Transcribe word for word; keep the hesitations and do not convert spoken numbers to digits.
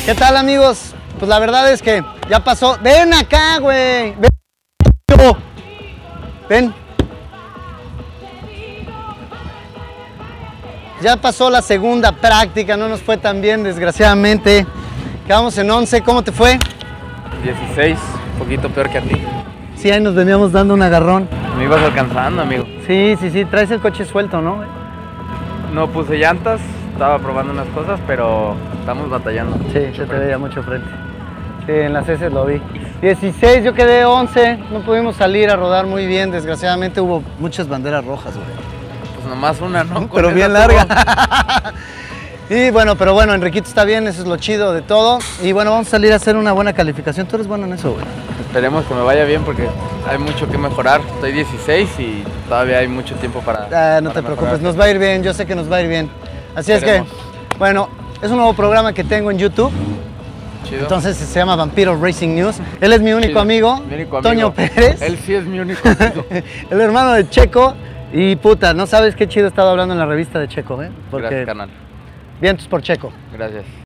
¿Qué tal, amigos? Pues la verdad es que ya pasó. Ven acá, güey. Ven. Ven. Ya pasó la segunda práctica, no nos fue tan bien, desgraciadamente. Quedamos en once, ¿cómo te fue? dieciséis, un poquito peor que a ti. Sí, ahí nos veníamos dando un agarrón. Me ibas alcanzando, amigo. Sí, sí, sí, traes el coche suelto, ¿no? No puse llantas, estaba probando unas cosas, pero estamos batallando. Sí, se te veía mucho frente. Sí, en las heces lo vi. dieciséis, yo quedé once, no pudimos salir a rodar muy bien, desgraciadamente hubo muchas banderas rojas, güey. Pues nomás una, ¿no? Pero Con bien esa larga. todo. Y bueno, pero bueno, Enriquito está bien, eso es lo chido de todo. Y bueno, vamos a salir a hacer una buena calificación. Tú eres bueno en eso, güey. Esperemos que me vaya bien porque hay mucho que mejorar. Estoy dieciséis y todavía hay mucho tiempo para Ah, no para te preocupes, mejorar. nos va a ir bien, yo sé que nos va a ir bien. Así Esperemos. es que, bueno, es un nuevo programa que tengo en YouTube. Chido. Entonces se llama Vampiro Racing News. Él es mi único Chido. amigo, Mi único amigo. Toño Pérez. Él sí es mi único amigo. El hermano de Checo. Y puta, no sabes qué chido he estado hablando en la revista de Checo, ¿eh? Porque Gracias, canal. vientos por Checo. Gracias.